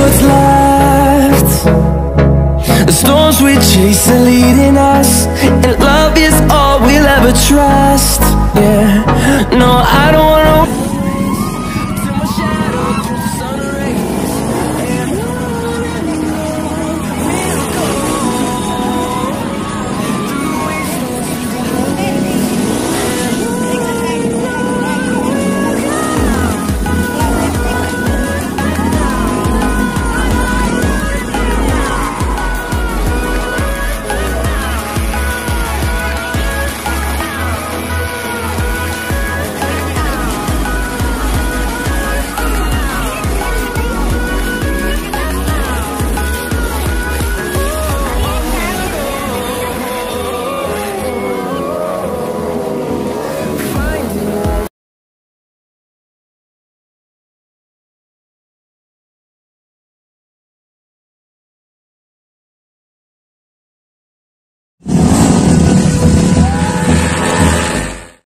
what's left. The storms we chase are leading us, and love is all we'll ever trust. Yeah, no, I don't wanna